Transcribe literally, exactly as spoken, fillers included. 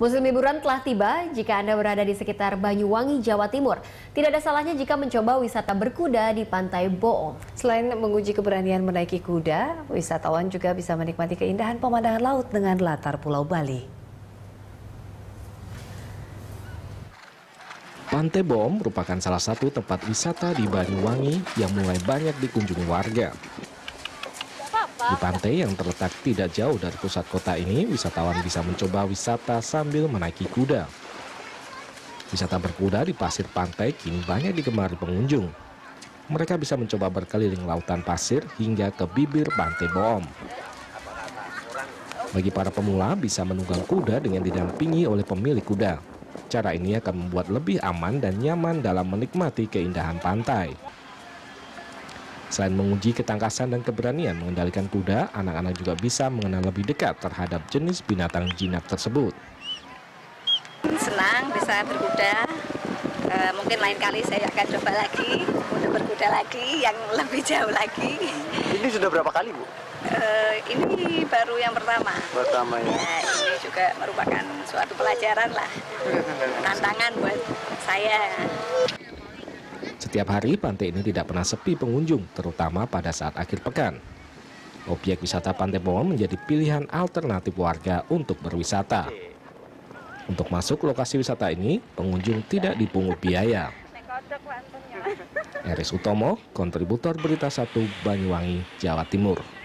Musim liburan telah tiba. Jika Anda berada di sekitar Banyuwangi, Jawa Timur, tidak ada salahnya jika mencoba wisata berkuda di Pantai Boom. Selain menguji keberanian menaiki kuda, wisatawan juga bisa menikmati keindahan pemandangan laut dengan latar Pulau Bali. Pantai Boom merupakan salah satu tempat wisata di Banyuwangi yang mulai banyak dikunjungi warga. Di pantai yang terletak tidak jauh dari pusat kota ini, wisatawan bisa mencoba wisata sambil menaiki kuda. Wisata berkuda di pasir pantai kini banyak digemari pengunjung. Mereka bisa mencoba berkeliling lautan pasir hingga ke bibir Pantai Boom. Bagi para pemula, bisa menunggang kuda dengan didampingi oleh pemilik kuda. Cara ini akan membuat lebih aman dan nyaman dalam menikmati keindahan pantai. Selain menguji ketangkasan dan keberanian mengendalikan kuda, anak-anak juga bisa mengenal lebih dekat terhadap jenis binatang jinak tersebut. Senang bisa berkuda, e, mungkin lain kali saya akan coba lagi untuk berkuda lagi yang lebih jauh lagi. Ini sudah berapa kali, Bu? E, ini baru yang pertama. Pertama ya. Ya, ini juga merupakan suatu pelajaran lah, tantangan buat saya. Setiap hari, pantai ini tidak pernah sepi pengunjung, terutama pada saat akhir pekan. Objek wisata Pantai Boom menjadi pilihan alternatif warga untuk berwisata. Untuk masuk lokasi wisata ini, pengunjung tidak dipungut biaya. Eris Utomo, kontributor Berita Satu Banyuwangi, Jawa Timur.